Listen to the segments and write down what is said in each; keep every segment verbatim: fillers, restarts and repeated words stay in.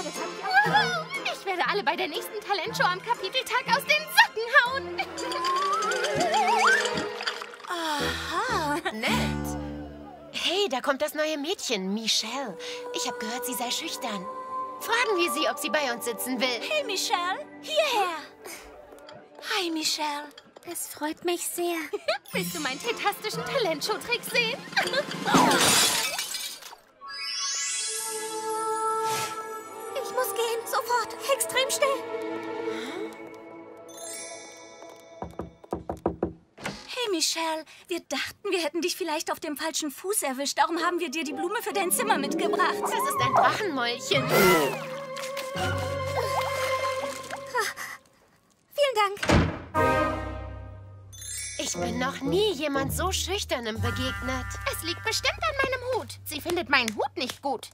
Wow, ich werde alle bei der nächsten Talentshow am Kapiteltag aus den Socken hauen. Aha, nett. Hey, da kommt das neue Mädchen, Michelle. Ich habe gehört, sie sei schüchtern. Fragen wir sie, ob sie bei uns sitzen will. Hey, Michelle, hierher. Hi, Michelle. Es freut mich sehr. Willst du meinen tätastischen Talentshow-Trick sehen? Ich muss gehen, sofort, extrem schnell. Hey, Michelle, wir dachten, wir hätten dich vielleicht auf dem falschen Fuß erwischt. Darum haben wir dir die Blume für dein Zimmer mitgebracht. Das ist ein Drachenmäulchen. Vielen Dank. Ich bin noch nie jemand so Schüchternem begegnet. Es liegt bestimmt an meinem Hut. Sie findet meinen Hut nicht gut.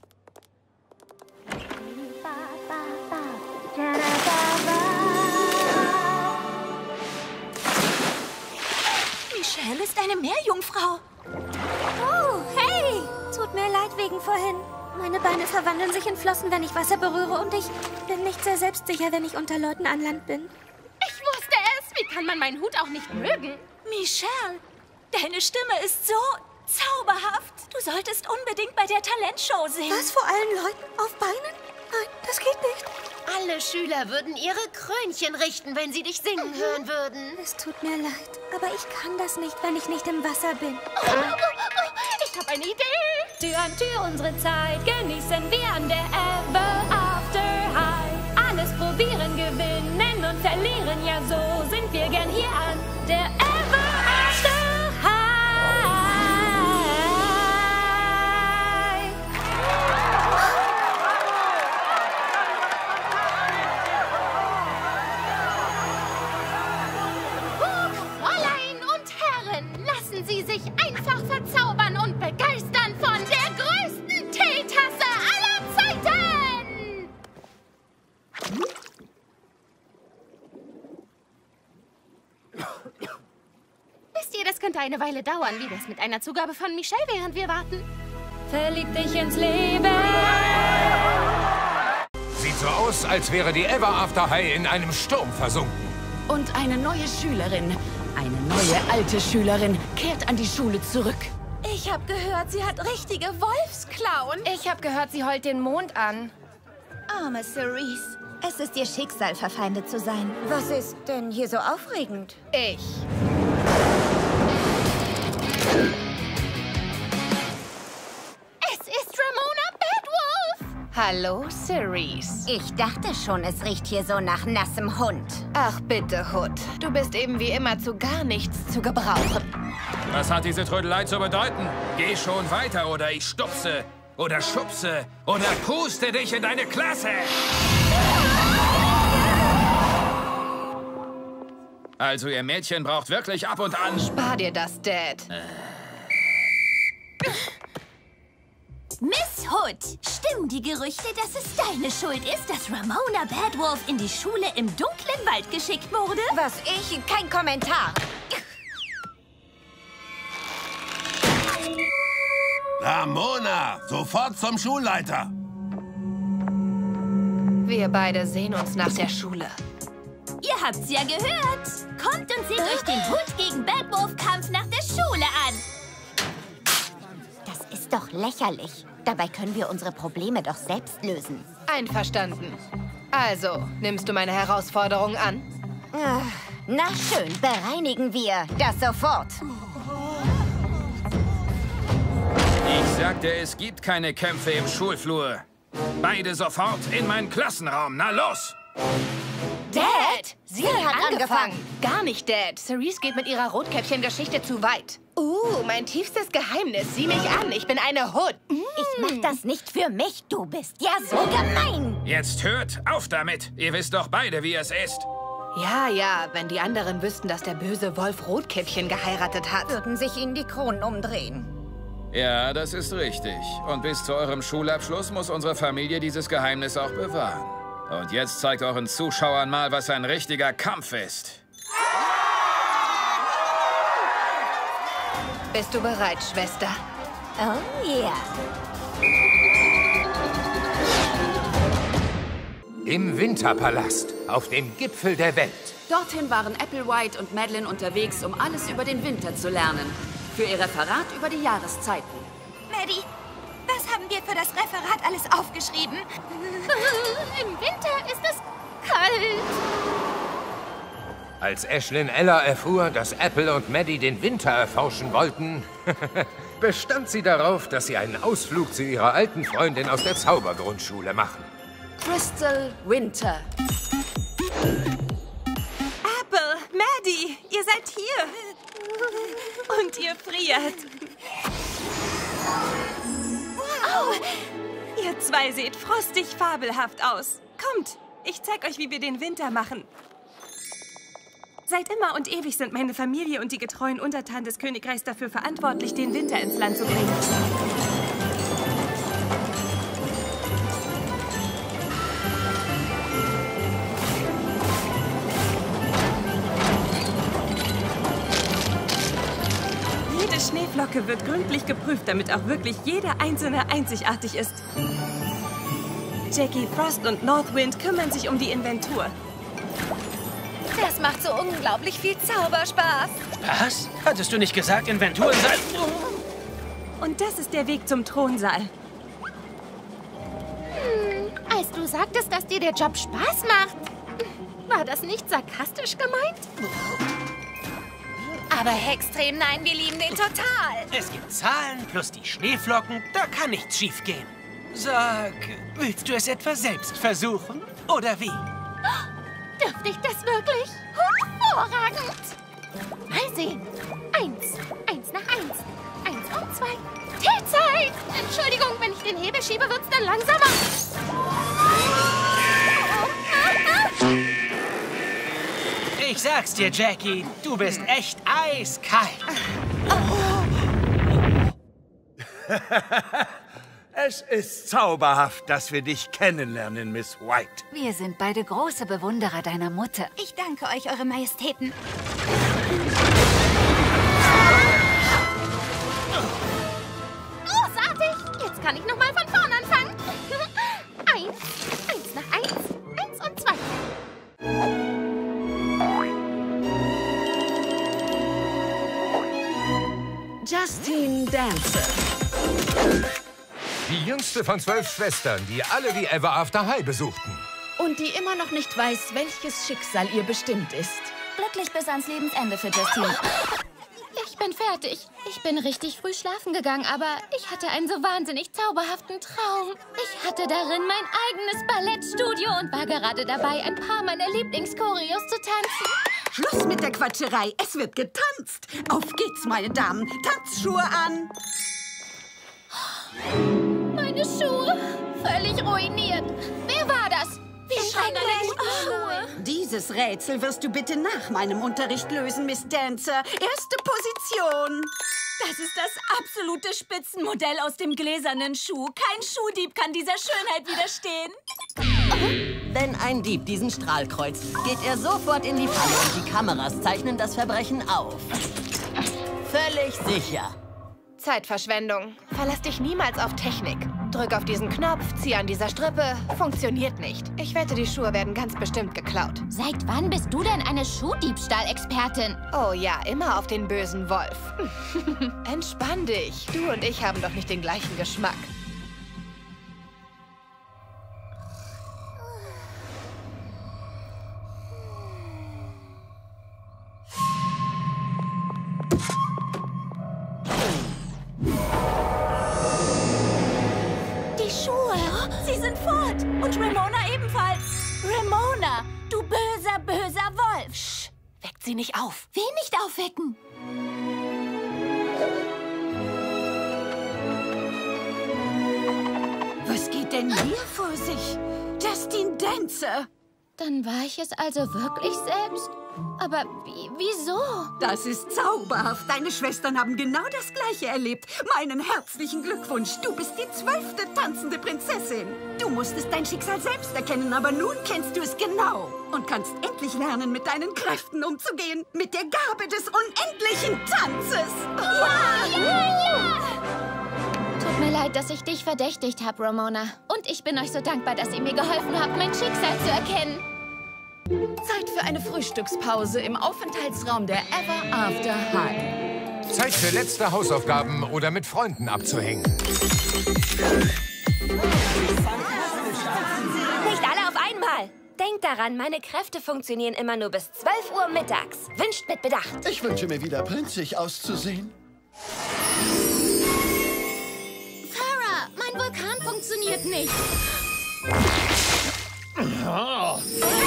Michelle ist eine Meerjungfrau. Oh, hey. Tut mir leid wegen vorhin. Meine Beine verwandeln sich in Flossen, wenn ich Wasser berühre. Und ich bin nicht sehr selbstsicher, wenn ich unter Leuten an Land bin. Ich wusste es. Wie kann man meinen Hut auch nicht mögen? Michelle, deine Stimme ist so zauberhaft. Du solltest unbedingt bei der Talentshow singen. Was, vor allen Leuten? Auf Beinen? Nein, das geht nicht. Alle Schüler würden ihre Krönchen richten, wenn sie dich singen hören würden. Es tut mir leid, aber ich kann das nicht, wenn ich nicht im Wasser bin. Oh, oh, oh, ich habe eine Idee. Tür an Tür unsere Zeit genießen wir an der Ever After High. Alles probieren, gewinnen und verlieren, ja so sind wir gern hier an der Ever After High. Fräulein und Herren, lassen Sie sich einfach verzaubern und begeistern von der größten Teetasse aller Zeiten! Wisst ihr, das könnte eine Weile dauern, wie das mit einer Zugabe von Michelle, während wir warten. Verlieb dich ins Leben. Sieht so aus, als wäre die Ever After High in einem Sturm versunken. Und eine neue Schülerin, eine neue alte Schülerin, kehrt an die Schule zurück. Ich habe gehört, sie hat richtige Wolfsklauen. Ich habe gehört, sie heult den Mond an. Arme Cerise. Es ist ihr Schicksal, verfeindet zu sein. Was ist denn hier so aufregend? Ich. Es ist Ramona Badwolf! Hallo, Cerise. Ich dachte schon, es riecht hier so nach nassem Hund. Ach bitte, Hood. Du bist eben wie immer zu gar nichts zu gebrauchen. Was hat diese Trödelei zu bedeuten? Geh schon weiter oder ich stupse oder schubse oder puste dich in deine Klasse. Also, ihr Mädchen braucht wirklich ab und an... Spar dir das, Dad. Miss Hood, stimmen die Gerüchte, dass es deine Schuld ist, dass Ramona Badwolf in die Schule im dunklen Wald geschickt wurde? Was ich? Kein Kommentar. Ramona, sofort zum Schulleiter. Wir beide sehen uns nach der Schule. Ihr habt's ja gehört. Kommt und seht euch den Hund gegen Badwolf-Kampf nach der Schule an. Das ist doch lächerlich. Dabei können wir unsere Probleme doch selbst lösen. Einverstanden. Also, nimmst du meine Herausforderung an? Ach, na schön, bereinigen wir das sofort. Ich sagte, es gibt keine Kämpfe im Schulflur. Beide sofort in meinen Klassenraum. Na los! Dad! Sie, Sie hat angefangen. Gar nicht, Dad. Cerise geht mit ihrer Rotkäppchen-Geschichte zu weit. Uh, mein tiefstes Geheimnis. Sieh mich an. Ich bin eine Hood. Ich mach das nicht für mich. Du bist ja so gemein. Jetzt hört auf damit. Ihr wisst doch beide, wie es ist. Ja, ja, wenn die anderen wüssten, dass der böse Wolf Rotkäppchen geheiratet hat. Würden sich ihnen die Kronen umdrehen. Ja, das ist richtig. Und bis zu eurem Schulabschluss muss unsere Familie dieses Geheimnis auch bewahren. Und jetzt zeigt euren Zuschauern mal, was ein richtiger Kampf ist. Bist du bereit, Schwester? Oh ja. Im Winterpalast, auf dem Gipfel der Welt. Dorthin waren Applewhite und Madeline unterwegs, um alles über den Winter zu lernen. Für ihr Referat über die Jahreszeiten. Maddie, was haben wir für das Referat alles aufgeschrieben? Im Winter ist es kalt. Als Ashlyn Eller erfuhr, dass Apple und Maddie den Winter erforschen wollten, bestand sie darauf, dass sie einen Ausflug zu ihrer alten Freundin aus der Zaubergrundschule machen. Crystal Winter. Apple, Maddie, ihr seid hier. Und ihr friert. Wow! Ihr zwei seht frostig fabelhaft aus. Kommt, ich zeig euch, wie wir den Winter machen. Seit immer und ewig sind meine Familie und die getreuen Untertanen des Königreichs dafür verantwortlich, den Winter ins Land zu bringen. Jede Schneeflocke wird gründlich geprüft, damit auch wirklich jede einzelne einzigartig ist. Jackie Frost und Northwind kümmern sich um die Inventur. Das macht so unglaublich viel Zauberspaß. Was? Hattest du nicht gesagt, Inventuren seien... Und das ist der Weg zum Thronsaal. Hm, als du sagtest, dass dir der Job Spaß macht, war das nicht sarkastisch gemeint? Aber Hextrem, nein, wir lieben den total. Es gibt Zahlen plus die Schneeflocken, da kann nichts schiefgehen. Sag, willst du es etwa selbst versuchen? Oder wie? Dürfte ich das wirklich? Hervorragend! Mal sehen. Eins. Eins nach eins. Eins und zwei. Teezeit! Entschuldigung, wenn ich den Hebel schiebe, wird's dann langsamer. Ich sag's dir, Jackie, du bist echt eiskalt. Es ist zauberhaft, dass wir dich kennenlernen, Miss White. Wir sind beide große Bewunderer deiner Mutter. Ich danke euch, Eure Majestäten. Großartig! Jetzt kann ich noch mal von vorn anfangen. Eins. Eins nach eins. Eins und zwei. Justine Dancer. Die jüngste von zwölf Schwestern, die alle die Ever After High besuchten. Und die immer noch nicht weiß, welches Schicksal ihr bestimmt ist. Glücklich bis ans Lebensende für Justine. Ich bin fertig. Ich bin richtig früh schlafen gegangen, aber ich hatte einen so wahnsinnig zauberhaften Traum. Ich hatte darin mein eigenes Ballettstudio und war gerade dabei, ein paar meiner Lieblingskoreos zu tanzen. Schluss mit der Quatscherei. Es wird getanzt. Auf geht's, meine Damen. Tanzschuhe an. Meine Schuhe. Völlig ruiniert. Wer war das? Wie scheinen Schuhe? Dieses Rätsel wirst du bitte nach meinem Unterricht lösen, Miss Dancer. Erste Position. Das ist das absolute Spitzenmodell aus dem gläsernen Schuh. Kein Schuhdieb kann dieser Schönheit widerstehen. Wenn ein Dieb diesen Strahl kreuzt, geht er sofort in die Falle und die Kameras zeichnen das Verbrechen auf. Völlig sicher. Zeitverschwendung. Verlass dich niemals auf Technik. Drück auf diesen Knopf, zieh an dieser Strippe. Funktioniert nicht. Ich wette, die Schuhe werden ganz bestimmt geklaut. Seit wann bist du denn eine Schuhdiebstahl-Expertin? Oh ja, immer auf den bösen Wolf. Entspann dich. Du und ich haben doch nicht den gleichen Geschmack. Sie sind fort. Und Ramona ebenfalls. Ramona, du böser, böser Wolf. Psst, weckt sie nicht auf. Wen nicht aufwecken? Was geht denn hier vor sich? Justine Dancer. Dann war ich es also wirklich selbst? Aber wie, wieso? Das ist zauberhaft. Deine Schwestern haben genau das Gleiche erlebt. Meinen herzlichen Glückwunsch. Du bist die zwölfte tanzende Prinzessin. Du musstest dein Schicksal selbst erkennen, aber nun kennst du es genau. Und kannst endlich lernen, mit deinen Kräften umzugehen. Mit der Gabe des unendlichen Tanzes. Ja, ja, ja! Tut mir leid, dass ich dich verdächtigt habe, Ramona. Und ich bin euch so dankbar, dass ihr mir geholfen habt, mein Schicksal zu erkennen. Zeit für eine Frühstückspause im Aufenthaltsraum der Ever After High. Zeit für letzte Hausaufgaben oder mit Freunden abzuhängen. Nicht alle auf einmal. Denkt daran, meine Kräfte funktionieren immer nur bis zwölf Uhr mittags. Wünscht mit Bedacht. Ich wünsche mir wieder prinzig auszusehen. Farah, mein Vulkan funktioniert nicht. Oh.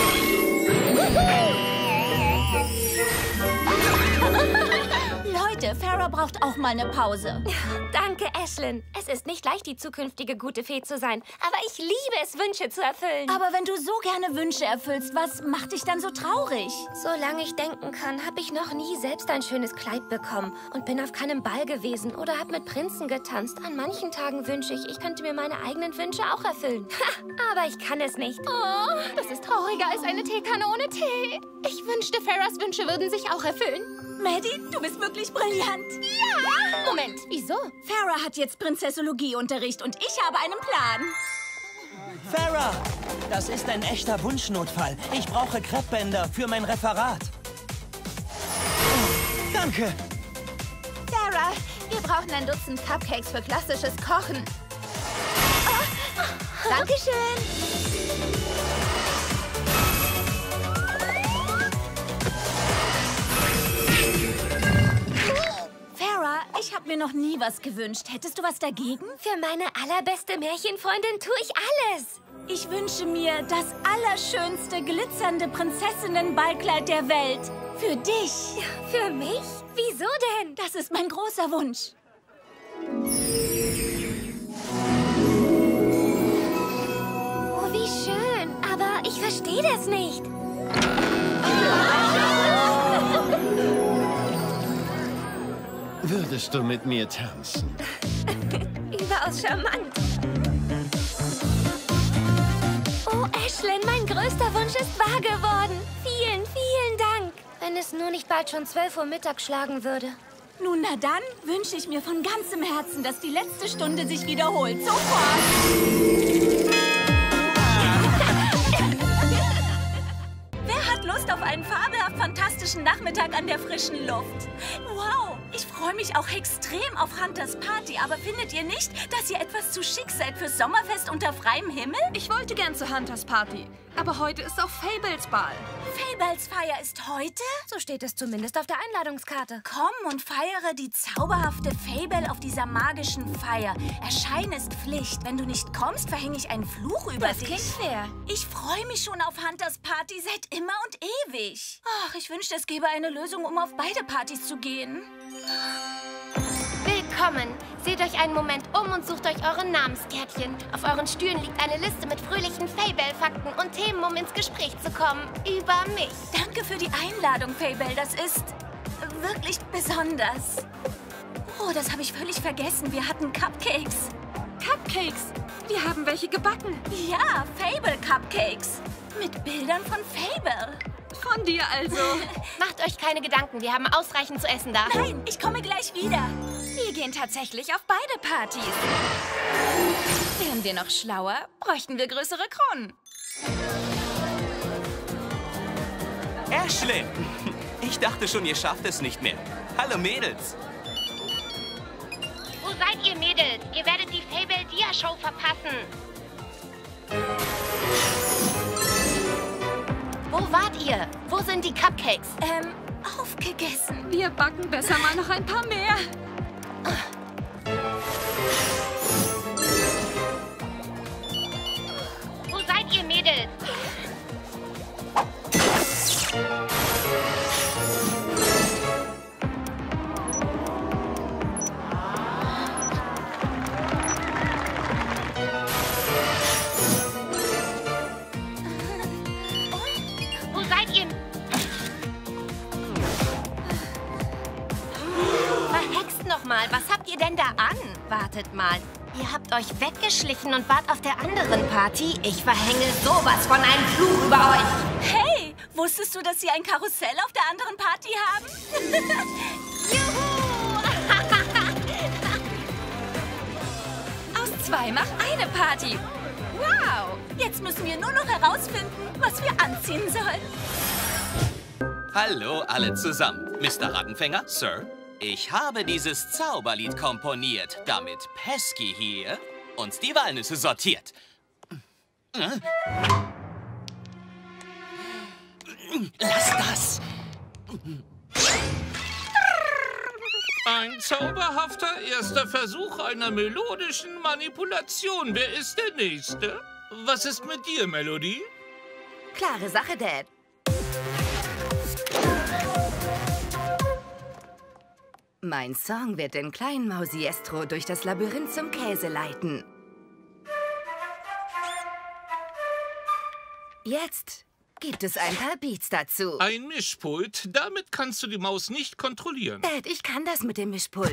Leute, Farah braucht auch mal eine Pause. Danke, Ashlyn. Es ist nicht leicht, die zukünftige gute Fee zu sein. Aber ich liebe es, Wünsche zu erfüllen. Aber wenn du so gerne Wünsche erfüllst, was macht dich dann so traurig? Solange ich denken kann, habe ich noch nie selbst ein schönes Kleid bekommen und bin auf keinem Ball gewesen oder habe mit Prinzen getanzt. An manchen Tagen wünsche ich, ich könnte mir meine eigenen Wünsche auch erfüllen. Ha, aber ich kann es nicht. Oh, das ist trauriger als eine Teekanne ohne Tee. Ich wünschte, Farahs Wünsche würden sich auch erfüllen. Maddie, du bist wirklich brillant. Ja! Moment, wieso? Farah hat jetzt Prinzessologieunterricht und ich habe einen Plan. Farah, das ist ein echter Wunschnotfall. Ich brauche Kreppbänder für mein Referat. Oh, danke. Farah, wir brauchen ein Dutzend Cupcakes für klassisches Kochen. Oh, Dankeschön. Farah, ich habe mir noch nie was gewünscht. Hättest du was dagegen? Für meine allerbeste Märchenfreundin tue ich alles. Ich wünsche mir das allerschönste, glitzernde Prinzessinnen-Ballkleid der Welt. Für dich. Für mich? Wieso denn? Das ist mein großer Wunsch. Oh, wie schön. Aber ich verstehe das nicht. Würdest du mit mir tanzen? Überaus charmant. Oh, Ashlyn, mein größter Wunsch ist wahr geworden. Vielen, vielen Dank. Wenn es nur nicht bald schon zwölf Uhr Mittag schlagen würde. Nun, na dann wünsche ich mir von ganzem Herzen, dass die letzte Stunde sich wiederholt. Sofort! Wer hat Lust auf einen fabelhaft fantastischen Nachmittag an der frischen Luft? Wow, ich freue mich auch extrem auf Hunters Party, aber findet ihr nicht, dass ihr etwas zu schick seid fürs Sommerfest unter freiem Himmel? Ich wollte gern zu Hunters Party, aber heute ist auch Fables Ball. Fables Feier ist heute? So steht es zumindest auf der Einladungskarte. Komm und feiere die zauberhafte Fable auf dieser magischen Feier. Erscheinen ist Pflicht. Wenn du nicht kommst, verhänge ich einen Fluch über das dich. Das klingt fair. Ich freue mich schon auf Hunters Party seit immer und ewig. Ach, ich wünschte, es gäbe eine Lösung, um auf beide Partys zu gehen. Willkommen. Seht euch einen Moment um und sucht euch eure Namenskärtchen. Auf euren Stühlen liegt eine Liste mit fröhlichen Fable-Fakten und Themen, um ins Gespräch zu kommen. Über mich. Danke für die Einladung, Fable. Das ist wirklich besonders. Oh, das habe ich völlig vergessen. Wir hatten Cupcakes. Cupcakes? Wir haben welche gebacken. Ja, Fable-Cupcakes. Mit Bildern von Fable. Von dir also. Macht euch keine Gedanken, wir haben ausreichend zu essen da. Nein, ich komme gleich wieder. Wir gehen tatsächlich auf beide Partys. Wären wir noch schlauer, bräuchten wir größere Kronen. Ashlyn! Ich dachte schon, ihr schafft es nicht mehr. Hallo Mädels. Wo seid ihr, Mädels? Ihr werdet die Fable-Dia-Show verpassen. Wo wart ihr? Wo sind die Cupcakes? Ähm, aufgegessen. Wir backen besser mal noch ein paar mehr. Wo seid ihr, Mädels? Mal, was habt ihr denn da an? Wartet mal. Ihr habt euch weggeschlichen und wart auf der anderen Party? Ich verhänge sowas von einem Fluch über euch. Hey, wusstest du, dass sie ein Karussell auf der anderen Party haben? Juhu! Zwei macht eine Party. Wow! Jetzt müssen wir nur noch herausfinden, was wir anziehen sollen. Hallo alle zusammen. Mister Rattenfänger, Sir. Ich habe dieses Zauberlied komponiert, damit Pesky hier uns die Walnüsse sortiert. Lass das! Ein zauberhafter erster Versuch einer melodischen Manipulation. Wer ist der Nächste? Was ist mit dir, Melody? Klare Sache, Dad. Mein Song wird den kleinen Mausiestro durch das Labyrinth zum Käse leiten. Jetzt gibt es ein paar Beats dazu. Ein Mischpult. Damit kannst du die Maus nicht kontrollieren. Dad, ich kann das mit dem Mischpult.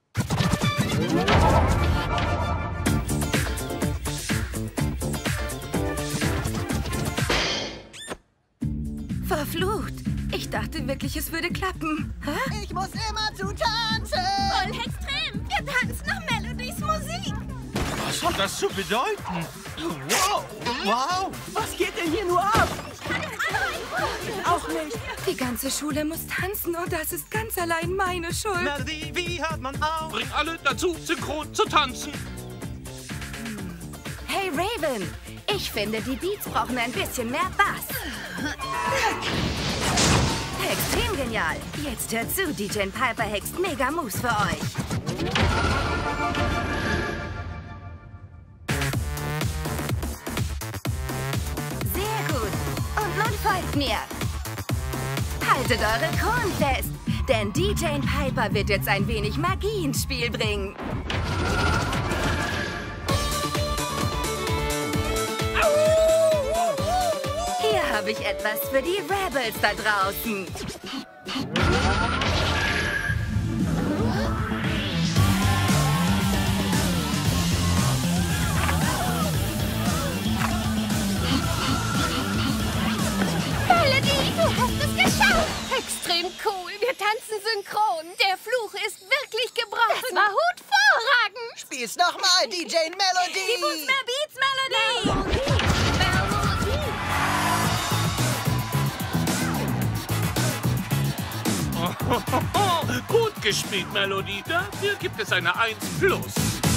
Verflucht. Ich dachte wirklich, es würde klappen. Hä? Ich muss immer zu tanzen. Voll extrem. Wir tanzen nach Melodies Musik. Was hat das zu bedeuten? Wow! Wow! Was geht denn hier nur ab? Ich auch nicht. Die ganze Schule muss tanzen und das ist ganz allein meine Schuld. Melody, wie hört man auf? Bring alle dazu, synchron zu tanzen. Hey Raven, ich finde, die Beats brauchen ein bisschen mehr Bass. Extrem genial. Jetzt hört zu, D J Piper hext mega Moves für euch. Sehr gut. Und nun folgt mir. Haltet eure Kronen fest, denn D J Piper wird jetzt ein wenig Magie ins Spiel bringen. Hier habe ich etwas für die Rebels da draußen. Melody, du hast es geschafft! Extrem cool. Wir tanzen synchron. Der Fluch ist wirklich gebrochen. Das war hervorragend. Spiel's nochmal, D J Melody. Gib uns mehr Beats, Melody. Gut gespielt, Melody. Dafür gibt es eine eins plus.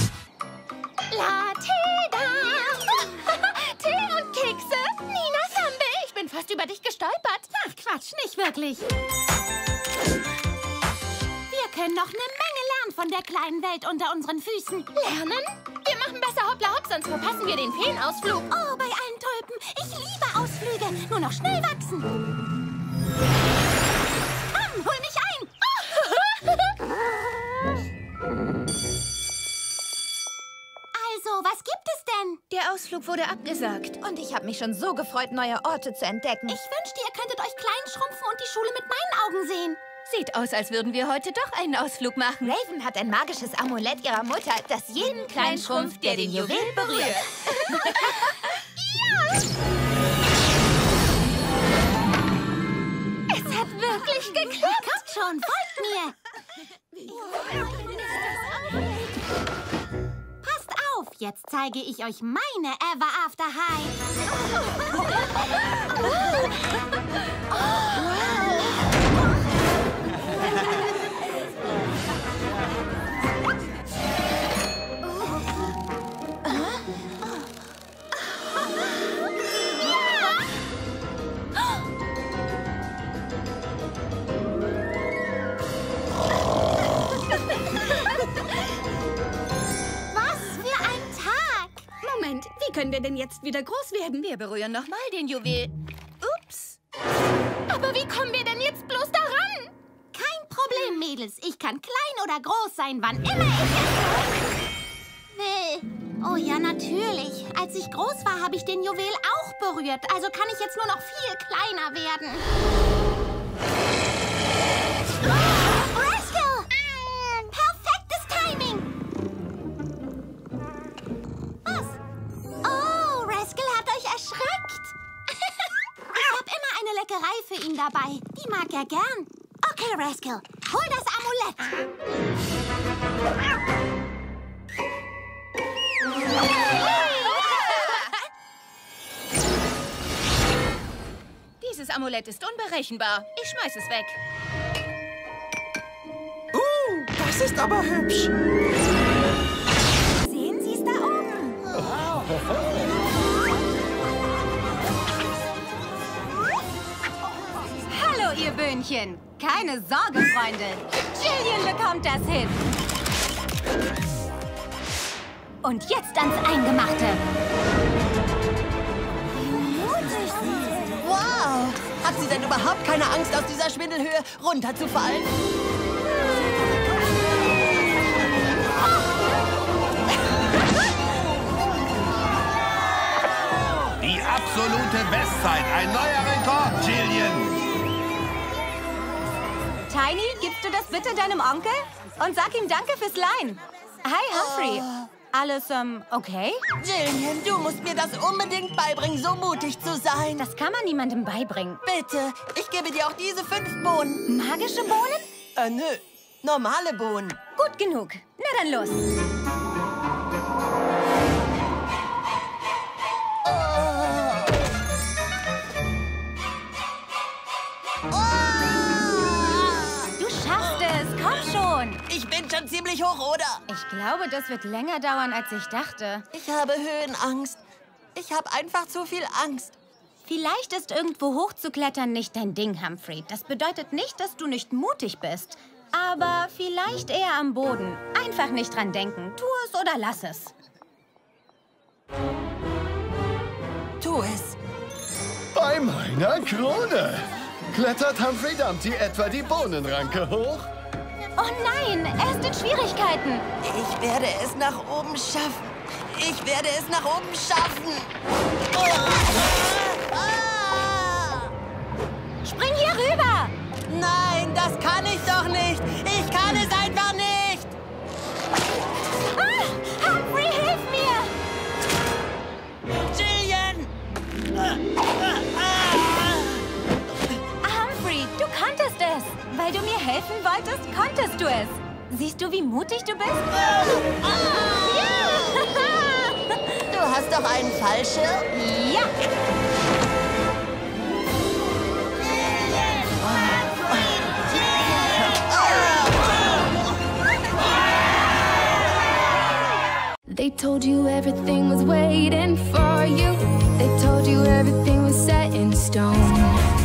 La-Tee-Da! Tee und Kekse? Nina Sambe, ich bin fast über dich gestolpert. Ach, Quatsch, nicht wirklich. Wir können noch eine Menge lernen von der kleinen Welt unter unseren Füßen. Lernen? Wir machen besser Hoppla Hopp, sonst verpassen wir den Feenausflug. Oh, bei allen Tulpen. Ich liebe Ausflüge. Nur noch schnell wachsen. Komm, hol mich ein. Also, was gibt es denn? Der Ausflug wurde abgesagt. Und ich habe mich schon so gefreut, neue Orte zu entdecken. Ich wünschte, ihr könntet euch klein schrumpfen und die Schule mit meinen Augen sehen. Sieht aus, als würden wir heute doch einen Ausflug machen. Raven hat ein magisches Amulett ihrer Mutter, das jeden kleinen Schrumpf, der den Juwel berührt. Ja! Es hat wirklich geklappt. Kommt schon, folgt mir. Passt auf, jetzt zeige ich euch meine Ever After High. Wie können wir denn jetzt wieder groß werden? Wir berühren nochmal den Juwel. Ups. Aber wie kommen wir denn jetzt bloß daran? Kein Problem, Mädels. Ich kann klein oder groß sein, wann immer ich es will. Oh ja, natürlich. Als ich groß war, habe ich den Juwel auch berührt. Also kann ich jetzt nur noch viel kleiner werden. Oh, Rascal! Perfektes Timing! Was? Oh, Rascal hat euch erschreckt. Ich habe immer eine Leckerei für ihn dabei. Die mag er gern. Okay, Rascal, hol das Amulett. Dieses Amulett ist unberechenbar. Ich schmeiß es weg. Uh, das ist aber hübsch. Sehen Sie es da oben? Hallo, ihr Böhnchen. Keine Sorge, Freunde. Jillian bekommt das hin. Und jetzt ans Eingemachte. Wow! Hat sie denn überhaupt keine Angst, aus dieser Schwindelhöhe runterzufallen? Die absolute Bestzeit. Ein neuer Rekord, Jillian. Tiny, gibst du das bitte deinem Onkel? Und sag ihm Danke fürs Leihen. Hi, Humphrey. Oh. Alles, ähm, okay? Jillian, du musst mir das unbedingt beibringen, so mutig zu sein. Das kann man niemandem beibringen. Bitte, ich gebe dir auch diese fünf Bohnen. Magische Bohnen? Äh, nö. Normale Bohnen. Gut genug. Na dann los. Du schaffst es. Komm schon. Ich bin schon ziemlich hoch, oder? Ich glaube, das wird länger dauern, als ich dachte. Ich habe Höhenangst. Ich habe einfach zu viel Angst. Vielleicht ist irgendwo hochzuklettern nicht dein Ding, Humphrey. Das bedeutet nicht, dass du nicht mutig bist. Aber vielleicht eher am Boden. Einfach nicht dran denken. Tu es oder lass es. Tu es. Bei meiner Krone. Klettert Humphrey Dumpty etwa die Bohnenranke hoch? Oh nein, er ist in Schwierigkeiten. Ich werde es nach oben schaffen. Ich werde es nach oben schaffen. Oh. Ah. Spring hier rüber. Nein, das kann ich doch nicht. Ich kann es einfach nicht. Ah, Humphrey, hilf mir. Jillian. Humphrey, du konntest es. Weil du mir helfen wolltest, konntest du es. Siehst du, wie mutig du bist? Du hast doch einen Fallschirm? Ja. They told you everything was waiting for you. They told you everything was set in stone.